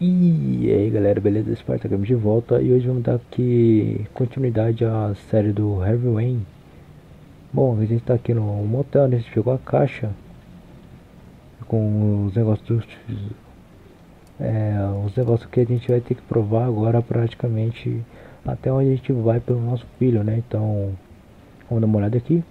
E aí galera, beleza? Spartacus de volta e hoje vamos dar aqui continuidade à série do Heavy Rain. Bom, a gente tá aqui no motel, né? A gente pegou a caixa com os negócios os negócios que a gente vai ter que provar agora praticamente até onde a gente vai pelo nosso filho, né? Então, vamos dar uma olhada aqui.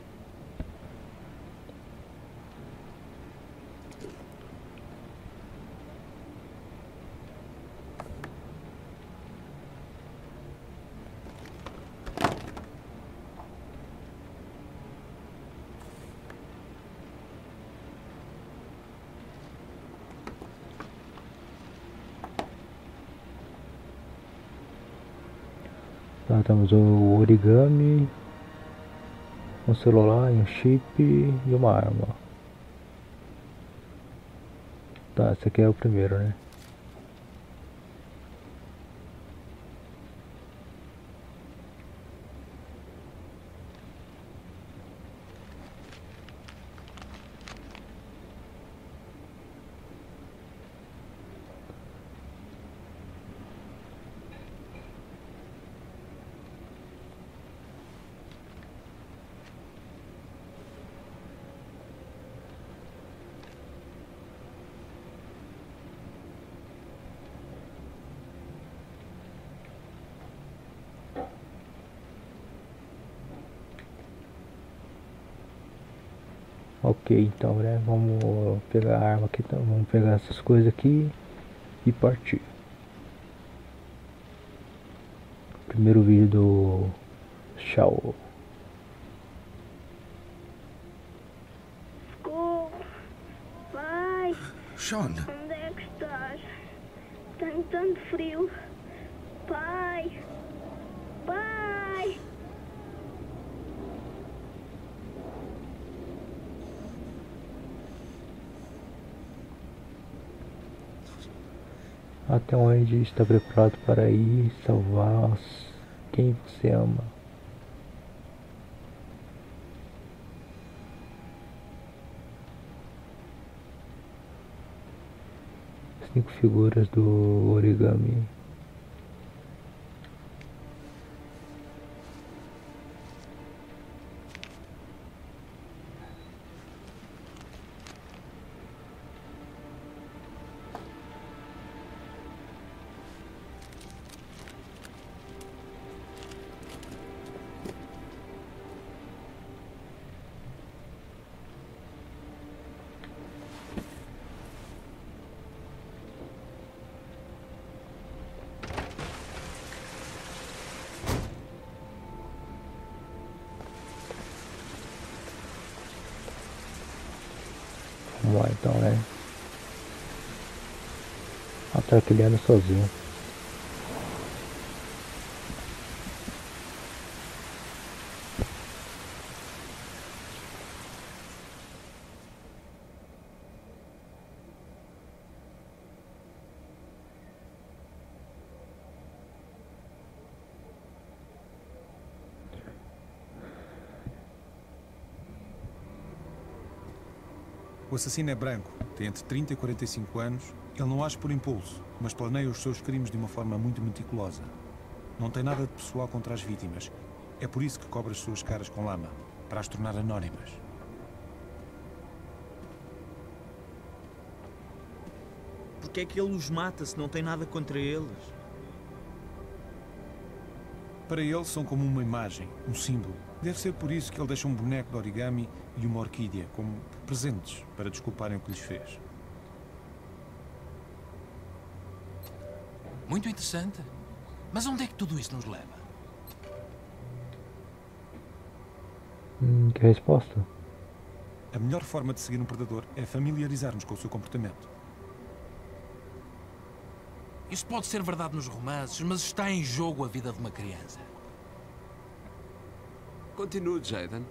Tá, temos o origami, um celular, um chip e uma arma. Tá, esse aqui é o primeiro, né? Ok, então, né? Vamos pegar a arma aqui, então. Vamos pegar essas coisas aqui e partir. Primeiro vídeo do Shao. Socorro! Pai, Sean, onde é que estás? Tenho tanto frio. Pai! Pai! Até onde está preparado para ir salvar quem você ama? Cinco figuras do origami. Vamos lá então, né? Ah, tá, que ele anda sozinho. o assassino é branco, tem entre 30 e 45 anos. Ele não age por impulso, mas planeia os seus crimes de uma forma muito meticulosa. Não tem nada de pessoal contra as vítimas. É por isso que cobre as suas caras com lama, para as tornar anónimas. Porque é que ele os mata se não tem nada contra eles? Para ele são como uma imagem, um símbolo. Deve ser por isso que ele deixa um boneco de origami e uma orquídea como presentes para desculparem o que lhes fez. Muito interessante. Mas onde é que tudo isso nos leva? Que resposta? A melhor forma de seguir um predador é familiarizar-nos com o seu comportamento. Isso pode ser verdade nos romances, mas está em jogo a vida de uma criança. Continue, Jaden.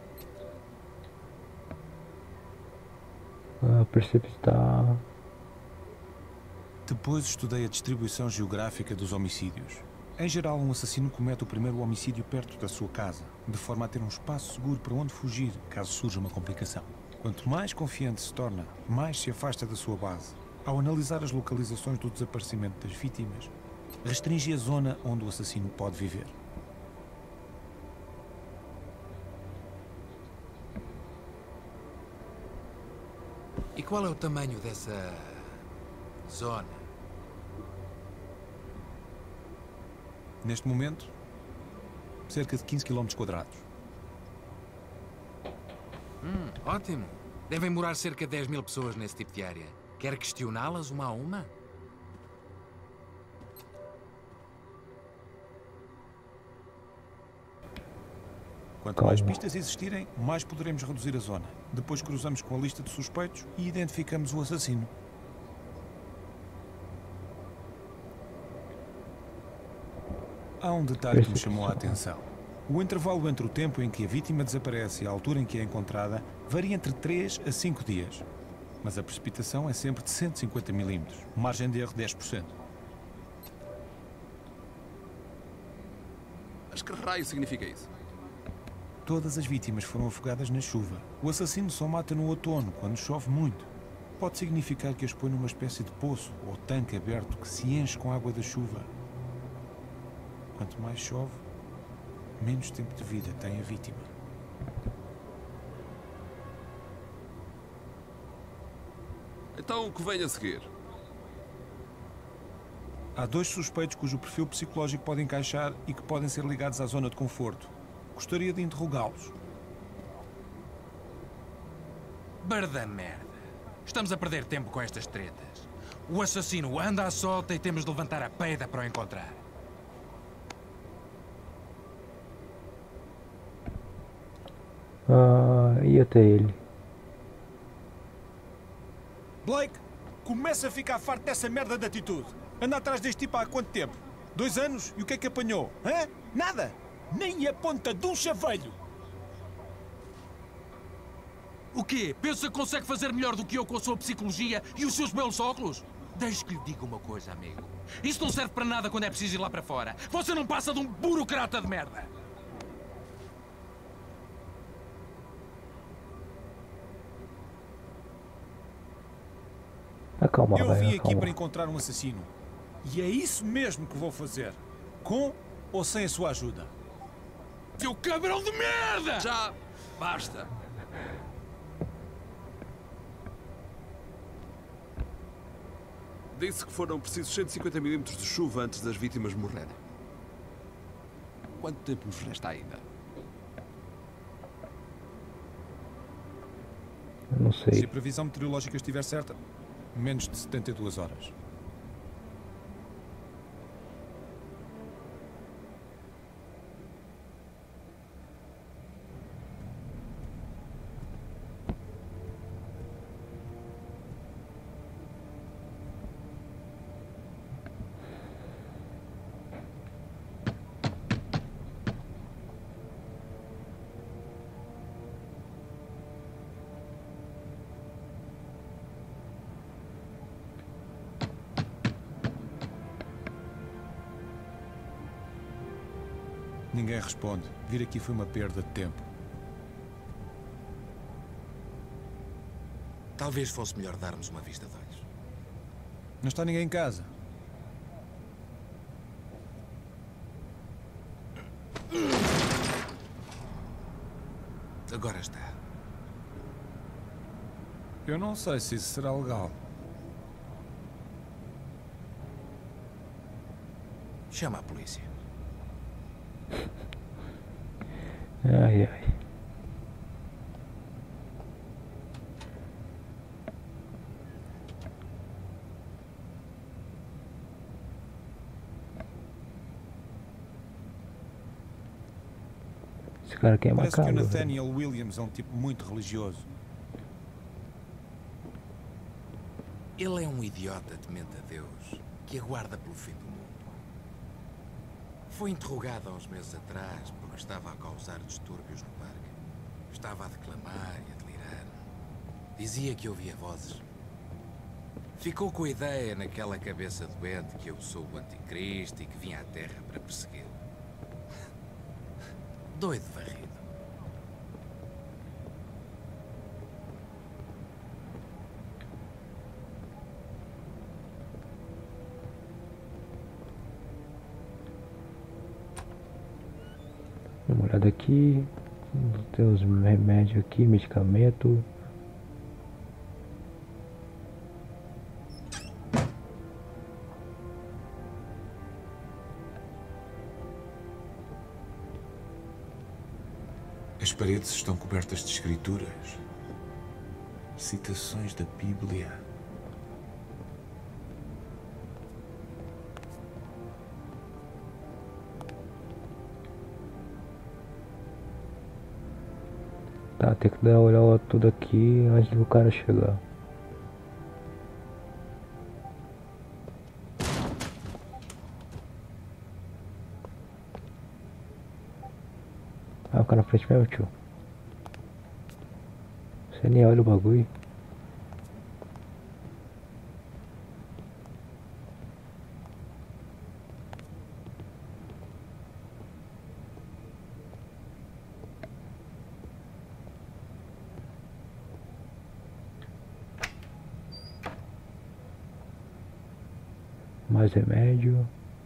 Percebe que está... Depois estudei a distribuição geográfica dos homicídios. Em geral, um assassino comete o primeiro homicídio perto da sua casa, de forma a ter um espaço seguro para onde fugir, caso surja uma complicação. Quanto mais confiante se torna, mais se afasta da sua base. Ao analisar as localizações do desaparecimento das vítimas, restringe a zona onde o assassino pode viver. E qual é o tamanho dessa zona? Neste momento, cerca de 15 km quadrados. Ótimo. Devem morar cerca de 10.000 pessoas nesse tipo de área. Quer questioná-las uma a uma? Quanto mais pistas existirem, mais poderemos reduzir a zona. Depois cruzamos com a lista de suspeitos e identificamos o assassino. Há um detalhe que me chamou a atenção. O intervalo entre o tempo em que a vítima desaparece e a altura em que é encontrada varia entre 3 a 5 dias. Mas a precipitação é sempre de 150 mm, margem de erro 10%. Mas que raio significa isso? Todas as vítimas foram afogadas na chuva. O assassino só mata no outono, quando chove muito. Pode significar que as põe numa espécie de poço ou tanque aberto que se enche com água da chuva. Quanto mais chove, menos tempo de vida tem a vítima. Então o que vem a seguir? Há 2 suspeitos cujo perfil psicológico pode encaixar e que podem ser ligados à zona de conforto. Gostaria de interrogá-los. Barda merda. Estamos a perder tempo com estas tretas. O assassino anda à solta e temos de levantar a peida para o encontrar. E até ele. Blake, começa a ficar farto dessa merda de atitude. Anda atrás deste tipo há quanto tempo? 2 anos? E o que é que apanhou? Hã? Nada! Nem a ponta de um chaveiro! O quê? Pensa que consegue fazer melhor do que eu com a sua psicologia e os seus belos óculos? Deixe que lhe diga uma coisa, amigo. Isso não serve para nada quando é preciso ir lá para fora. Você não passa de um burocrata de merda. Acalma, Eu vai, vim aqui acalma. para encontrar um assassino. E é isso mesmo que vou fazer. Com ou sem a sua ajuda. Seu cabrão de merda! Já basta. Disse que foram precisos 150 mm de chuva antes das vítimas morrerem. Quanto tempo nos resta ainda? Eu não Se sei. a previsão meteorológica estiver certa, menos de 72 horas. Ninguém responde. Vir aqui foi uma perda de tempo. Talvez fosse melhor darmos uma vista de olhos. Não está ninguém em casa. Agora está. Eu não sei se isso será legal. Chama a polícia. Ai, ai. Esse cara aqui é Parece que o macabro. velho. Nathaniel Williams é um tipo muito religioso. Ele é um idiota temente a Deus que aguarda pelo fim do mundo. Foi interrogado há uns meses atrás porque estava a causar distúrbios no parque. Estava a declamar e a delirar. Dizia que ouvia vozes. Ficou com a ideia naquela cabeça doente que eu sou o anticristo e que vim à Terra para persegui-lo. Doido varrido. olhada aqui. Tem os remédios aqui, medicamento. As paredes estão cobertas de escrituras, citações da Bíblia. Tá, tem que dar uma olhada tudo aqui antes do cara chegar. Ah, o cara na frente mesmo, tio. Você nem olha o bagulho. Mais remédio.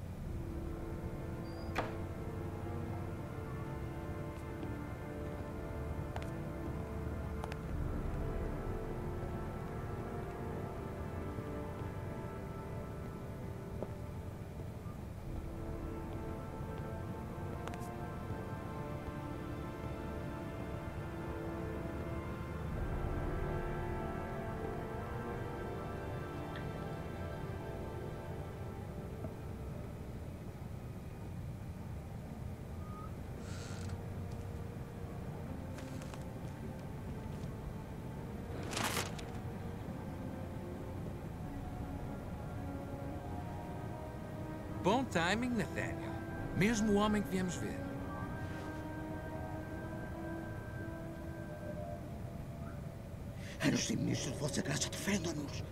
Bom timing, Nathaniel. Mesmo o homem que viemos ver. Anjos e ministros de vossa graça, defendam-nos.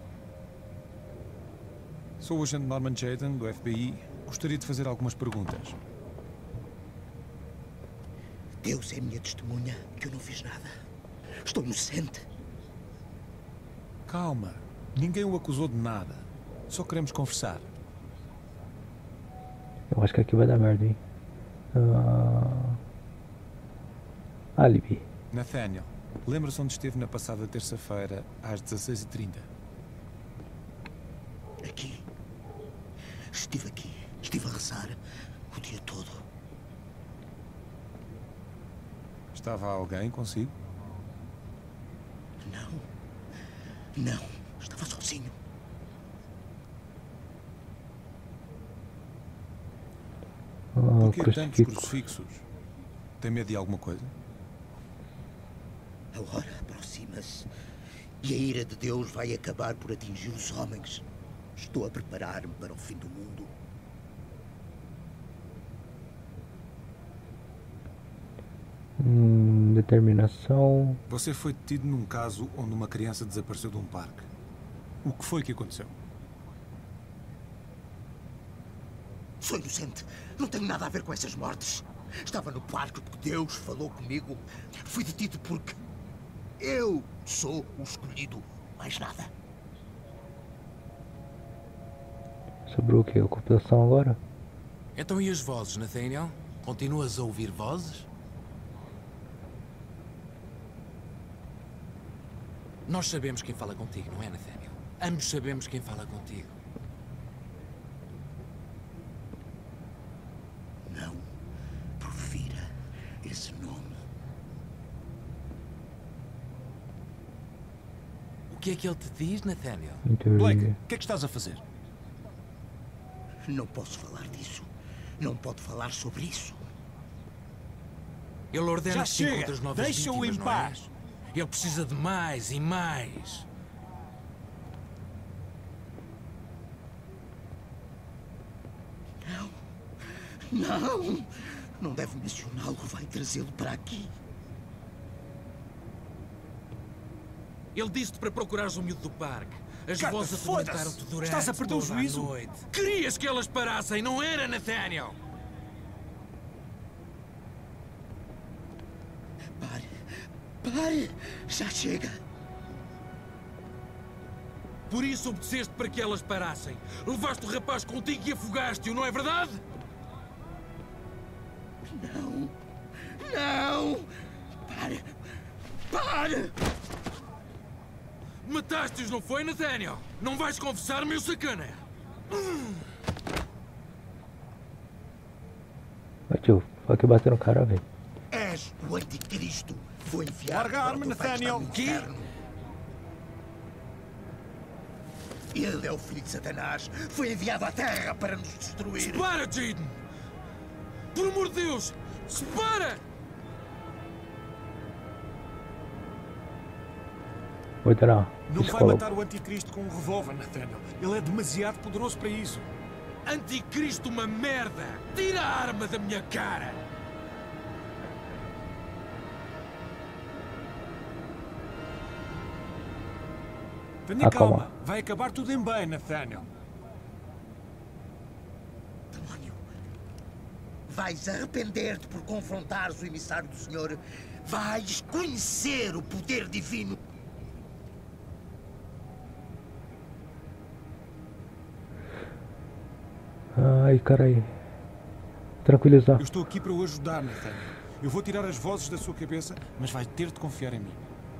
Sou o agente Norman Jayden, do FBI. Gostaria de fazer algumas perguntas. Deus é minha testemunha que eu não fiz nada. Estou inocente. Calma. Ninguém o acusou de nada. Só queremos conversar. Eu acho que aqui vai dar merda, hein? Alibi. Nathaniel, lembra-se onde esteve na passada terça-feira, às 16h30? Aqui. Estive aqui. Estive a rezar o dia todo. Estava alguém consigo? Não. Não. Estava sozinho. Por que tantos Crucifixo. crucifixos? Tem medo de alguma coisa? A hora aproxima-se e a ira de Deus vai acabar por atingir os homens. Estou a preparar-me para o fim do mundo. Determinação. Você foi detido num caso onde uma criança desapareceu de um parque. O que foi que aconteceu? Sou inocente. Não tenho nada a ver com essas mortes. Estava no parque porque Deus falou comigo. Fui detido porque eu sou o escolhido. Mais nada. Sobre o que? A computação agora? Então e as vozes, Nathaniel? Continuas a ouvir vozes? Nós sabemos quem fala contigo, não é, Nathaniel? Ambos sabemos quem fala contigo. Não profira esse nome. O que é que ele te diz, Nathaniel? Blake, Interview. o que é que estás a fazer? Não posso falar disso. Não pode falar sobre isso. Ele ordena Já que chega! encontres novas Deixa-o vítimas, em não é? paz! Ele precisa de mais e mais. Não! Não deve mencioná-lo. Vai trazê-lo para aqui. Ele disse-te para procurares o miúdo do parque. As Cara, vozes foda-se! atormentaram-te durante Estás a perder o toda juízo? a noite. Querias que elas parassem, não era, Nathaniel? Pare! Pare! Já chega! Por isso obedeceste para que elas parassem. Levaste o rapaz contigo e afogaste-o, não é verdade? Não! Não! Pare! Pare! Mataste-os, não foi, Nathaniel? Não vais confessar, meu sacana? Mas tio, só que bater no cara, velho. És o anticristo. Foi enviado Larga a para arma, o teu pai Nathaniel. estar no Que? inferno. Ele é o filho de Satanás. Foi enviado à Terra para nos destruir. Para, Jaden! Por amor de Deus! Para! Ordenar. Não vai Psicólogo. matar o anticristo com um revólver, Nathaniel. Ele é demasiado poderoso para isso. Anticristo, uma merda! Tira a arma da minha cara! Tenha Acalma. calma. Vai acabar tudo em bem, Nathaniel. Demónio. Vais arrepender-te por confrontares o emissário do Senhor. Vais conhecer o poder divino. Ai, caralho. Tranquilizar. Eu estou aqui para o ajudar, Nathaniel. Eu vou tirar as vozes da sua cabeça, mas vai ter de confiar em mim.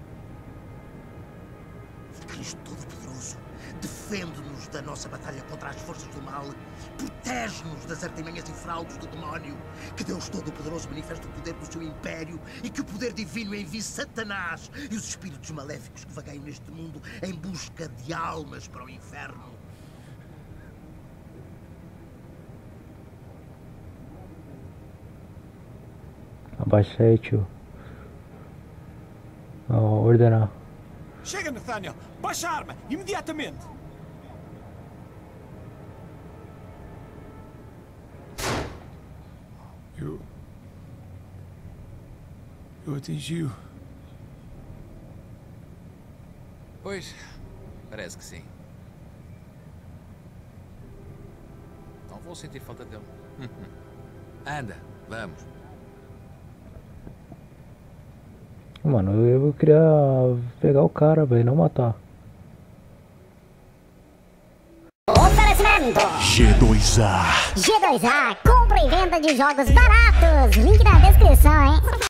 Cristo Todo-Poderoso, defende-nos da nossa batalha contra as forças do mal. Protege-nos das artimanhas e fraudes do demónio. Que Deus Todo-Poderoso manifeste o poder do seu império e que o poder divino envie Satanás e os espíritos maléficos que vagueiam neste mundo em busca de almas para o inferno. Abaixa aí, tio. Ó, ordenar. Chega, Nathaniel! Baixa a arma! Imediatamente! Eu atingi-o. Pois, parece que sim. Não vou sentir falta dele. Anda, vamos. Mano, eu queria pegar o cara, velho, não matar. Oferecimento G2A. G2A, compra e venda de jogos baratos. Link na descrição, hein?